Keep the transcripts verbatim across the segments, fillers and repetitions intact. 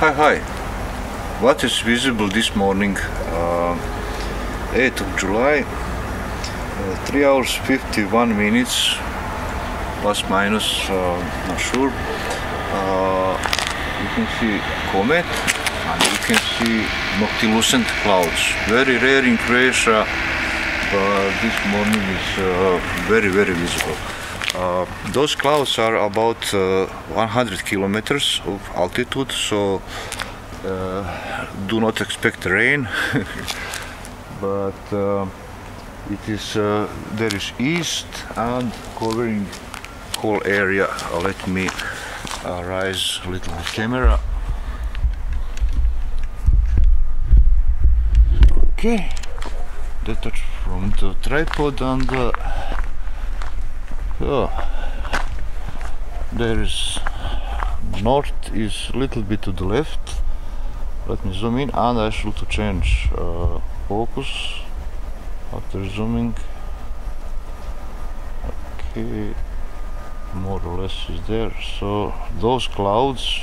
Hi, hi. What is visible this morning? Uh, eighth of July, uh, three hours fifty-one minutes, plus minus, uh, not sure. Uh, you can see Comet and you can see Noctilucent clouds. Very rare in Croatia, but this morning is uh, very, very visible. Uh, those clouds are about uh, one hundred kilometers of altitude, so uh, do not expect rain. But uh, it is uh, there is east and covering whole area. Uh, let me uh, raise a little bit camera. Okay, detach from the tripod and uh, oh, there is north is a little bit to the left. Let me zoom in, and I should to change uh, focus after zooming. Okay, more or less is there. So those clouds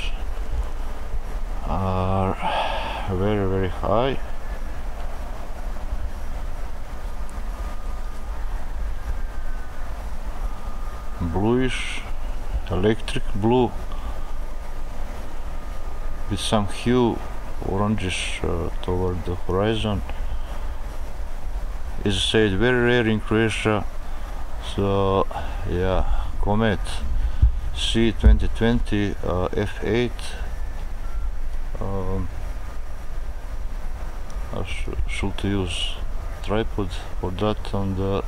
are very, very high. Bluish, electric blue with some hue orangish uh, toward the horizon. As I said, very rare in Croatia. So yeah, Comet C twenty twenty uh, F eight. um, I sh should use tripod for that, and uh,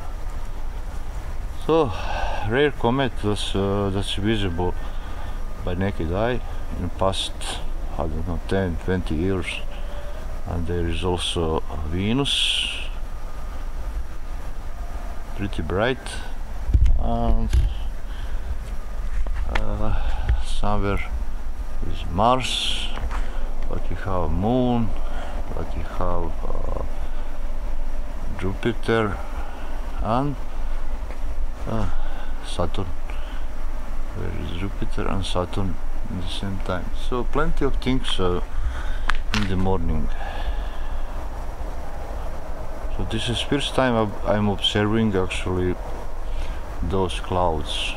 so rare comet that's, uh, that's visible by naked eye in past, I don't know, ten twenty years. And there is also Venus, pretty bright, and uh, somewhere is Mars, but you have Moon, but you have uh, Jupiter and uh, Saturn. Where is Jupiter and Saturn at the same time? So plenty of things uh, in the morning. So this is first time I'm observing actually those clouds.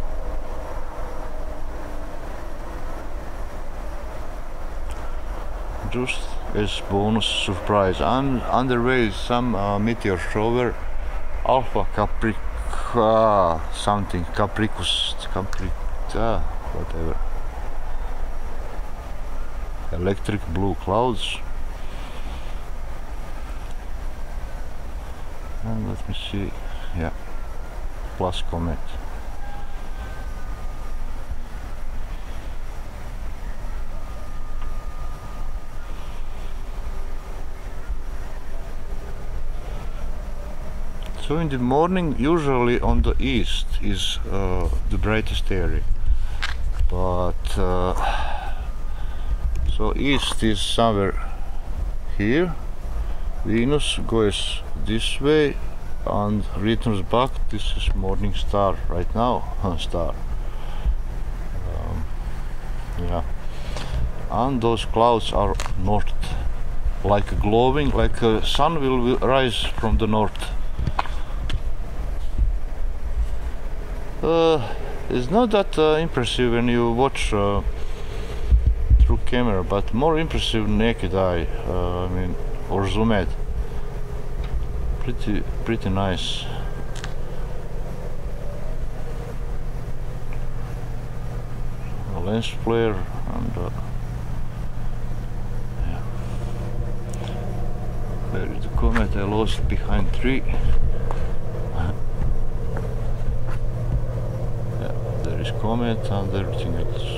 Just as bonus surprise. And on the way is some uh, meteor shower, Alpha Capri. Uh, something Capricus, Capri, uh, whatever. Electric blue clouds. And let me see, yeah, plus Comet. So in the morning, usually on the east is uh, the brightest area, but uh, so east is somewhere here. Venus goes this way and returns back. This is morning star right now. Star. Um, yeah, and those clouds are north, like glowing, like a sun will, will rise from the north. Uh, it's not that uh, impressive when you watch uh, through camera, but more impressive naked eye. Uh, I mean, or zoomed. Pretty, pretty nice. A lens flare and uh, yeah. Where is the Comet? I lost behind tree. Comet and everything else.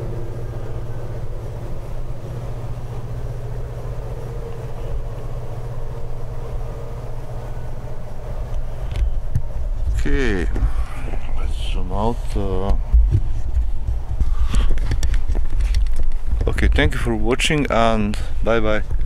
Okay, let's zoom out. Uh, okay, thank you for watching and bye bye.